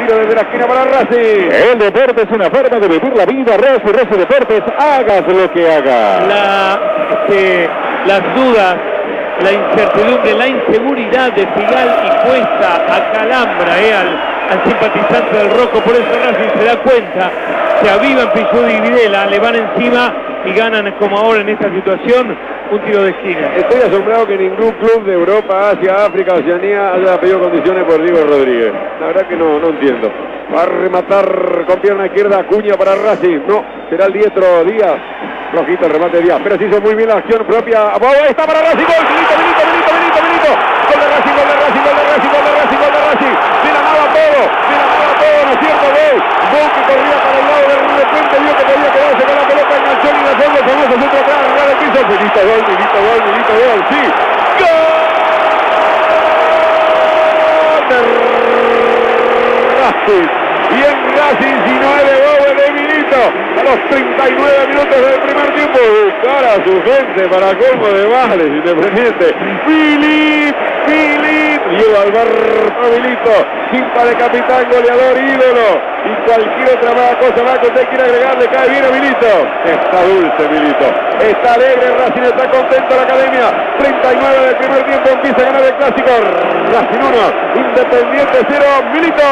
tiro desde la esquina para Racing. El deporte es una forma de vivir la vida. Racing Deportes, hagas lo que hagas. Las dudas, la incertidumbre, la inseguridad de Figal y Cuesta acalambra al simpatizante del rojo. Por eso Racing se da cuenta, se avivan Pichud y Videla, le van encima y ganan como ahora en esta situación un tiro de esquina. Estoy asombrado que ningún club de Europa, Asia, África, Oceanía haya pedido condiciones por Diego Rodríguez. La verdad que no entiendo. Va a rematar con pierna izquierda Acuña para Racing. No, será el diestro Díaz. Flojito el remate de Díaz, pero se hizo muy bien la acción propia. Ahí está para Racing, gol, Milito. Gol de Racing. De la nada todo, ¿no es cierto? Gol que corría para el lado, de repente vio que podía quedarse con la pelota, enganchó y nació el famoso centro atrás, arriba del piso. Milito, gol, sí. ¡Gol! Racing. Y en Racing, si no es de gol de Milito, a los 39 minutos del primer tiempo, buscar a su gente para colmo de males, Independiente. Philip, lleva al bar Milito, cinta de capitán, goleador, ídolo, y cualquier otra cosa más que usted quiera agregar, le cae bien a Milito. Está dulce Milito, está alegre Racing, está contento la academia. 39 del primer tiempo, empieza a ganar el clásico. Racing 1, Independiente 0, Milito.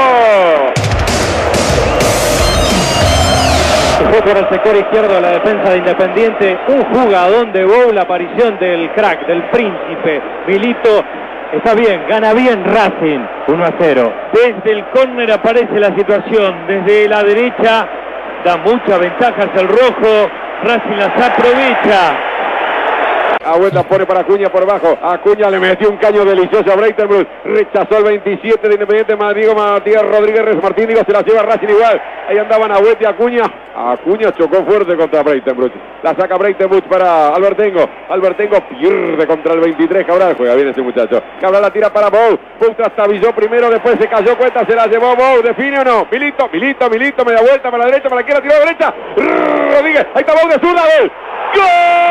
Fue por el sector izquierdo de la defensa de Independiente, un jugadón de gol, la aparición del crack, del príncipe, Milito. Está bien, gana bien Racing, 1-0. Desde el córner aparece la situación, desde la derecha da muchas ventajas el rojo, Racing las aprovecha. Agüeta pone para Acuña por abajo. Acuña le metió un caño delicioso a Breitenbrust. Rechazó el 27 de Independiente. Matías Rodríguez Martín. Se la lleva Racing igual. Ahí andaban Agüeta y Acuña. Acuña chocó fuerte contra Breitenbrust. La saca Breitenbrust para Albertengo. Albertengo pierde contra el 23. Cabral juega bien ese muchacho. Cabral la tira para Bou. Bou trastabilló primero. Después se cayó Cuesta. Se la llevó Bou. Define o no. Milito. Media vuelta para la derecha. Para la izquierda. Tiró a la derecha. Rodríguez. Ahí está Bou de zurda. Gol. ¡Gol!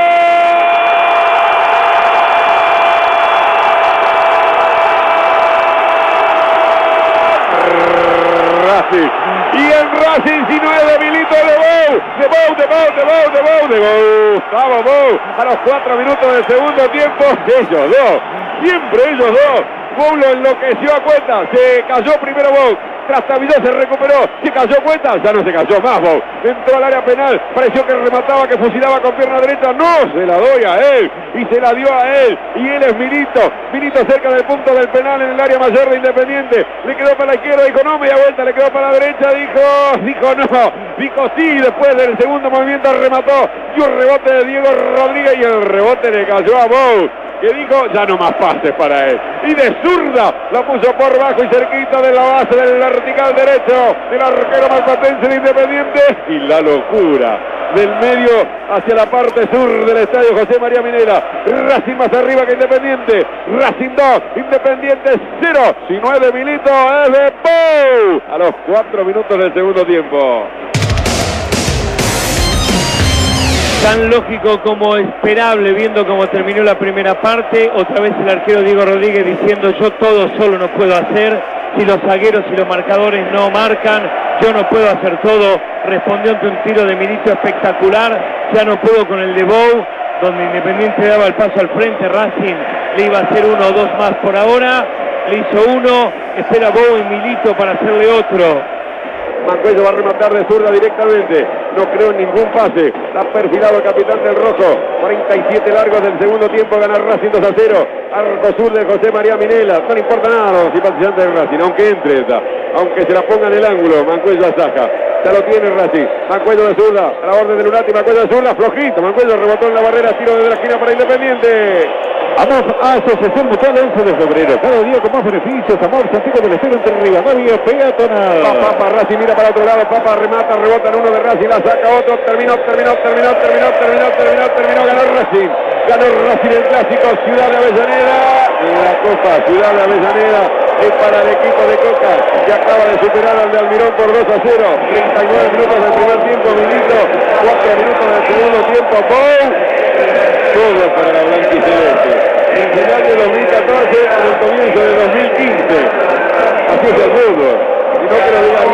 Y en Racing, si no es de Milito, de Gustavo Bou, a los 4 minutos del segundo tiempo, siempre ellos dos. Bou lo enloqueció a Cuesta, se cayó primero Bou, trastabilló, se recuperó, se cayó Cuesta, ya no se cayó más Bou, entró al área penal, pareció que remataba, que fusilaba con pierna derecha, no, se la doy a él, y se la dio a él, y él es Milito cerca del punto del penal en el área mayor de Independiente, le quedó para la izquierda, dijo no, media vuelta, le quedó para la derecha, dijo no, dijo sí, después del segundo movimiento remató, y un rebote de Diego Rodríguez, y el rebote le cayó a Bou, que dijo, ya no más pases para él. Y de zurda, la puso por bajo y cerquita de la base del vertical derecho del arquero malpatense de Independiente. Y la locura del medio hacia la parte sur del estadio José María Minera. Racing más arriba que Independiente. Racing 2, Independiente 0. Si no es de Milito, es de Bou. A los 4 minutos del segundo tiempo. Tan lógico como esperable, viendo cómo terminó la primera parte. Otra vez el arquero Diego Rodríguez diciendo yo todo solo no puedo hacer. Si los zagueros y los marcadores no marcan, yo no puedo hacer todo. Respondió ante un tiro de Milito espectacular. Ya no puedo con el de Bou, donde Independiente daba el paso al frente. Racing le iba a hacer 1 o 2 más por ahora. Le hizo 1, espera Bou y Milito para hacerle otro. Mancuello va a rematar de zurda directamente. No creo en ningún pase. La ha perfilado el capitán del rojo. 47 largos del segundo tiempo. Gana Racing 2-0. Arco sur de José María Minela. No le importa nada a los simpatizantes de Racing. Aunque entre esta. Aunque se la ponga en el ángulo. Mancuello ataja. Ya lo tiene Racing. Mancuello de zurda. A la orden de Lunati. Mancuello de zurda. Flojito. Mancuello rebotó en la barrera. Tiro desde la esquina para Independiente. Vamos a Asociación Mutual 11 de febrero. Cada día con más beneficios. Amor, Santiago del Estero entre Rivadavia, peatonal. Papa, Racing mira para otro lado. Papa remata, rebota en uno de Racing. La saca otro. Terminó. Ganó Racing. Ganó Racing el clásico. Ciudad de Avellaneda. La Copa Ciudad de Avellaneda es para el equipo de Coca, que acaba de superar al de Almirón por 2-0. 39 minutos del primer tiempo, Milito. 4 minutos del segundo tiempo. Todo para la blanquiceleste. En final de 2014 al comienzo de 2015. Así es el fútbol. Y no que lo diga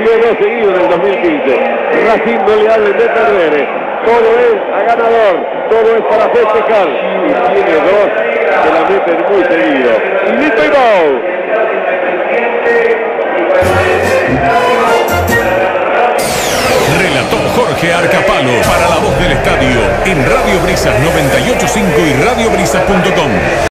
perdió 2 seguidos en el 2015. Racing no le ha de perder. Todo es a ganador, todo es para festejar. Y tiene 2 que la meten muy seguido. Y listo y gol. Relató Jorge Arcapalo para La Voz del Estadio en Radio Brisas 98.5 y radiobrisas.com.